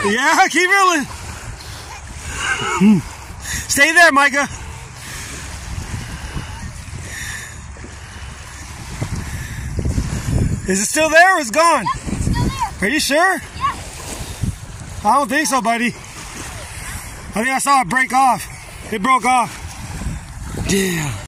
Yeah, keep reeling. Stay there, Micah. Is it still there or is it gone? Yep, it's still there. Are you sure? Yeah. I don't think so, buddy. I think I saw it break off. It broke off. Yeah.